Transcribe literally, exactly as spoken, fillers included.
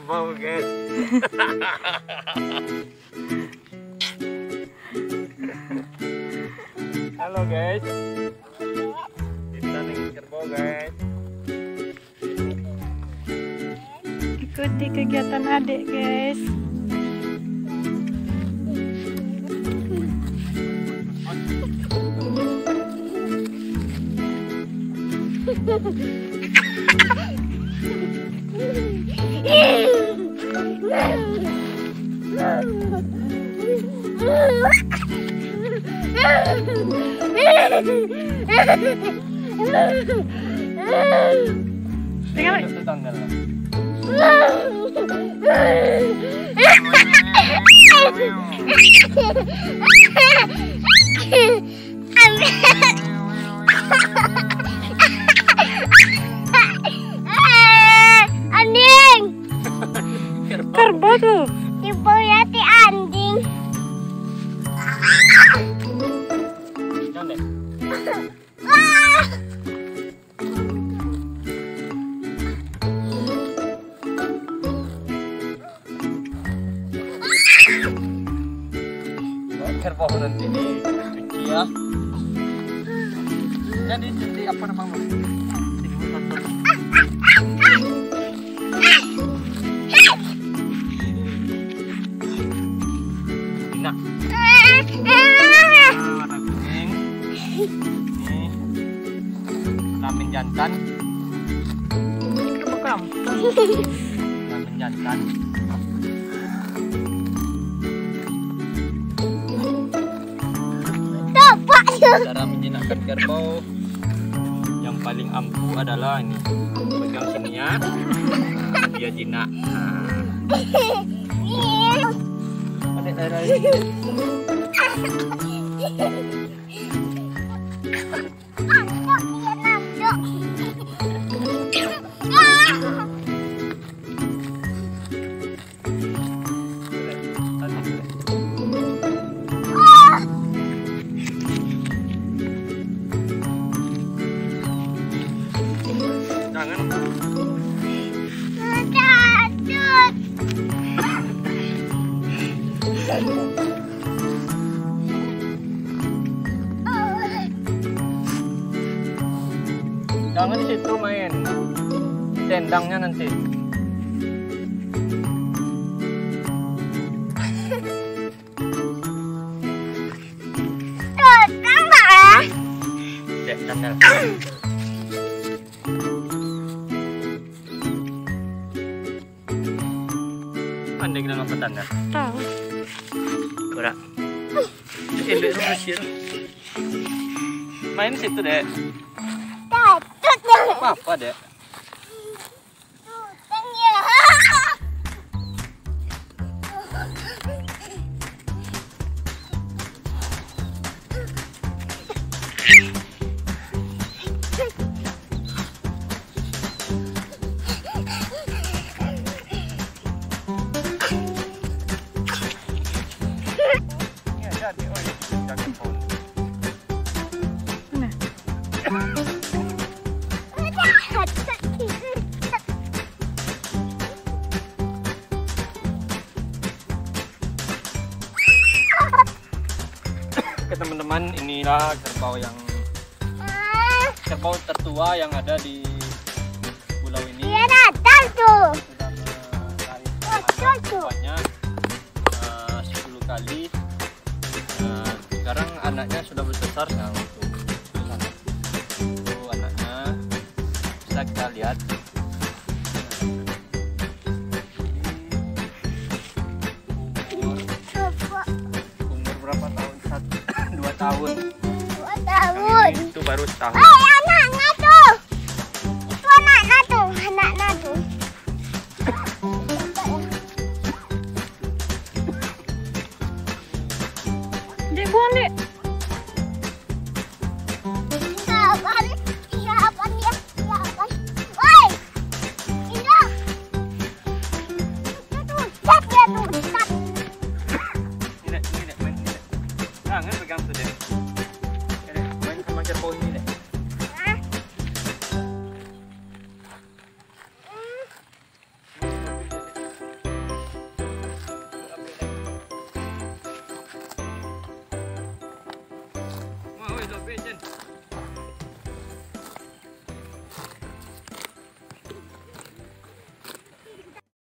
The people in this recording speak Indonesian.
kerbau guys. Halo guys, kita nih kerbau guys. Ikuti kegiatan adik guys. Tinggal itu tanggal. Anjing. Kerbau tuh. Tipe yati anjing. Jangan. Kerbau nanti dicuci ya. Jadi jadi apa namanya? Tina. Warna kuning. Ini kelamin jantan. Kerbau kampung. Kelamin jantan. Cara menjinakkan kerbau yang paling ampuh adalah ini, pegang sini ya, dia jinak. Adek daerah ini. Jangan. Jangan di situ main. Tendangnya nanti. Dek, sandal. Pandai kita ngompetan ya? Tahu. Kurang. Induk rusir. Main situ dek. Apa apa dek? Oke teman-teman, inilah kerbau yang kerbau tertua yang ada di pulau ini. Dia datang tuh. Sudah melahirkan uh, sepuluh kali. Uh, sekarang anaknya sudah besar nah, untuk itu anaknya bisa kita lihat. Berapa tahun? Satu, dua tahun. Dua tahun. Itu baru setahun. Oh, anaknya tuh. Itu anaknya tuh, anaknya tuh. Dek, buang dek. Siapa nih? Siapa dia? Siapa? Woi, Indra. Itu tuh, cat dia tuh, cat. Ini dek, ini dek, main ini dek. Jangan pegang tuh dek. Main sama kerbau ini dek.